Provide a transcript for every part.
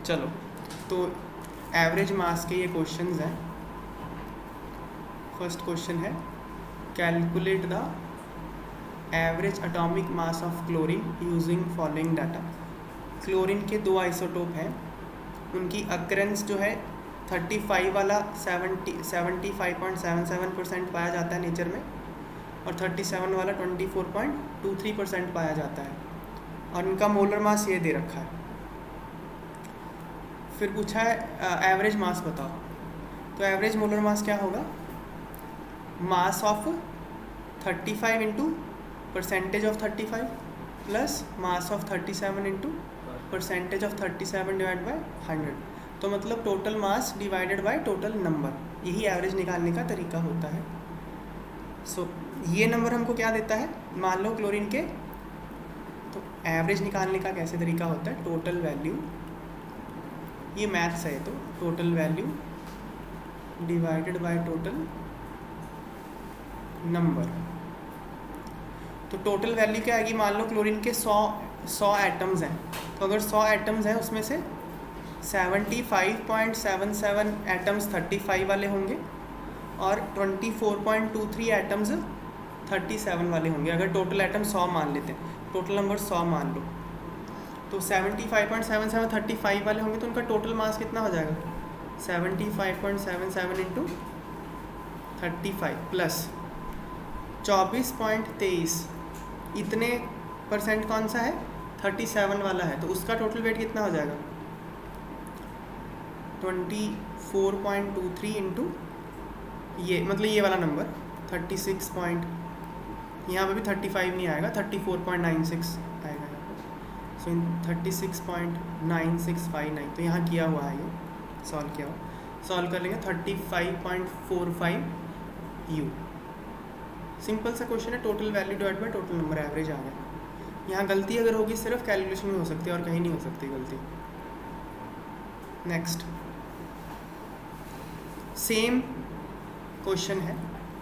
चलो, तो average mass के ये क्वेश्चंस हैं। फर्स्ट क्वेश्चन है calculate the average atomic mass of chlorine using following data. Chlorine के दो आइसोटोप हैं, उनकी अक्रेंस जो है 35 वाला 75.77% पाया जाता है नेचर में, और 37 वाला 24.23% पाया जाता है, और इनका मोलर मास ये दे रखा है। फिर पूछा है एवरेज मास बताओ। तो एवरेज मोलर मास क्या होगा? Mass of 35 into percentage of 35 plus mass of 37 into percentage of 37 divide by 100। तो मतलब total mass divided by total number, यही एवरेज निकालने का तरीका होता है। सो ये नंबर हमको क्या देता है? मान लो क्लोरीन के, तो एवरेज निकालने का कैसे तरीका होता है? टोटल वैल्यू, ये मैथ्स है, तो total value divided by total number. तो टोटल वैल्यू क्या आएगी? मान लो क्लोरीन के 100 एटम्स हैं, तो अगर 100 एटम्स हैं उसमें से 75.77 एटम्स 35 वाले होंगे और 24.23 एटम्स 37 वाले होंगे। अगर टोटल एटम 100 मान लेते हैं, टोटल नंबर 100 मान लो, तो 75.77 35 वाले होंगे, तो उनका टोटल मास कितना हो जाएगा? 75.77 इंटू 35 प्लस 24.23, इतने परसेंट कौन सा है? 37 वाला है, तो उसका टोटल वेट कितना हो जाएगा? 24.23 इंटू ये, मतलब ये वाला नंबर 36 पॉइंट, यहाँ पे भी 35 नहीं आएगा, 34.96 आएगा यहाँ पर। सो 36.9659, तो यहाँ किया हुआ है, ये सॉल्व किया हुआ, सॉल्व कर लेंगे 35.45 यू। सिंपल सा क्वेश्चन है, total value divide by total number, average आ गया। यहाँ गलती अगर होगी सिर्फ कैलकुलेशन में हो सकती है और कहीं नहीं हो सकती गलती। नेक्स्ट सेम क्वेश्चन है,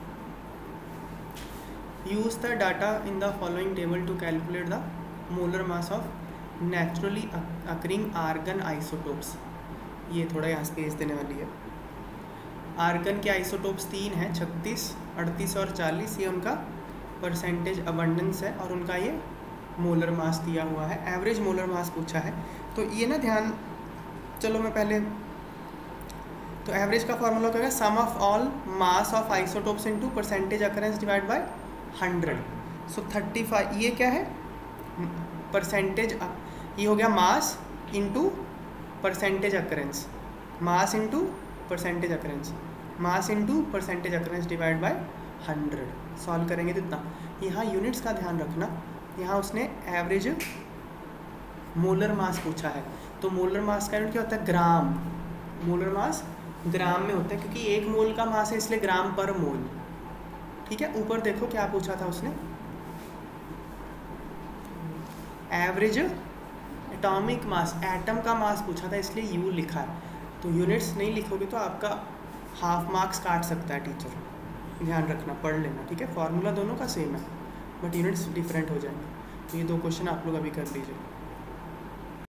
use the data in the following table to calculate the molar mass of naturally occurring argon isotopes. ये थोड़ा यहाँ स्पेस देने वाली है। आर्गन के आइसोटोप्स 3 हैं, 36, 38 और 40। ये उनका परसेंटेज अबंडेंस है और उनका ये मोलर मास दिया हुआ है। एवरेज मोलर मास पूछा है, तो ये ना ध्यान, चलो मैं पहले, तो एवरेज का फॉर्मूला क्या है? Sum of all mass of isotopes into percentage occurrence divide by 100। So 35, ये क्या है? परसेंटेज, ये हो गया mass into percentage occurrence, mass into percentage occurrence, mass into percentage occurrence divide by 100। Solve करेंगे तो इतना। यहाँ यूनिट्स का ध्यान रखना, यहाँ उसने एवरेज मोलर मास पूछा है, तो मोलर मास का यूनिट क्या होता है? ग्राम। मोलर मास ग्राम में होता है, क्योंकि एक मोल का मास है इसलिए ग्राम पर मोल। ठीक है, ऊपर देखो क्या पूछा था उसने? एवरेज एटॉमिक मास, एटम का मास पूछा था, इसलिए यू लिखा है। तो यूनिट्स नहीं लिखोगे तो आपका हाफ मार्क्स काट सकता है टीचर, ध्यान रखना, पढ़ लेना। ठीक है, फॉर्मूला दोनों का सेम है बट यूनिट्स डिफरेंट हो जाएंगे। तो ये 2 क्वेश्चन आप लोग अभी कर लीजिए।